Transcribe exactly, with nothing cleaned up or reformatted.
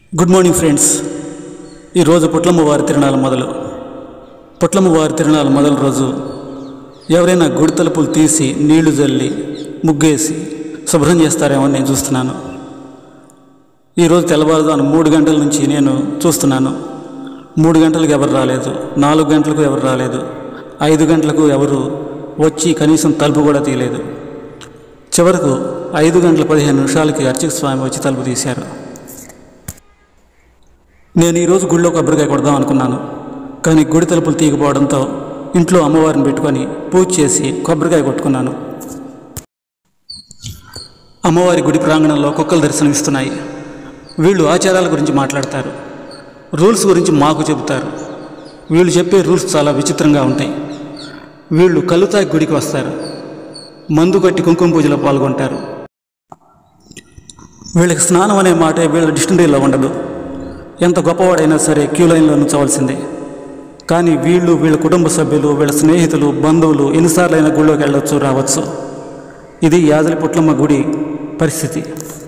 Good morning friends. ఈరోజు పుట్లమ్మ వారి తిరునాళ్ళ మొదలు. పుట్లమ్మ వారి తిరునాళ్ళ మొదలు రోజు ఎవరైనా గుడి తలుపులు తీసి నీళ్లు జల్లి ముగ్గేసి శుభ్రం చేస్తారేమో నేను చూస్తున్నాను. ఈరోజు తెల్లవారుజామున మూడు గంటల నుంచి నేను చూస్తున్నాను. మూడు గంటలకు ఎవరు రాలేదు, నాలుగు గంటలకు ఎవరు రాలేదు, ఐదు గంటలకు ఎవరు వచ్చి కనీసం తలుపు కూడా తీయలేదు. చివరకు ఐదు గంటల పదిహేను నిమిషాలకి అర్చక స్వామి వచ్చి తలుపు తీశారు. నేను ఈరోజు గుడిలో కొబ్బరికాయ కొడదాం అనుకున్నాను, కానీ గుడి తలుపులు తీయకపోవడంతో ఇంట్లో అమ్మవారిని పెట్టుకొని పూజ చేసి కొబ్బరికాయ కొట్టుకున్నాను. అమ్మవారి గుడి ప్రాంగణంలో కుక్కలు దర్శనమిస్తున్నాయి. వీళ్ళు ఆచారాల గురించి మాట్లాడతారు, రూల్స్ గురించి మాకు చెబుతారు. వీళ్ళు చెప్పే రూల్స్ చాలా విచిత్రంగా ఉంటాయి. వీళ్ళు కళ్ళు తాగి గుడికి వస్తారు, మందు కట్టి కుంకుమ పూజలో పాల్గొంటారు. వీళ్ళకి స్నానం అనే మాటే వీళ్ళ డిక్షనరీలో ఉండదు. ఎంత గొప్పవాడైనా సరే క్యూ లైన్లో నుంచవలసిందే. కానీ వీళ్ళు, వీళ్ళ కుటుంబ సభ్యులు, వీళ్ళ స్నేహితులు, బంధువులు ఎన్నిసార్లు అయినా గుళ్ళోకి వెళ్ళొచ్చు, రావచ్చు. ఇది యాదలి పుట్లమ్మ గుడి పరిస్థితి.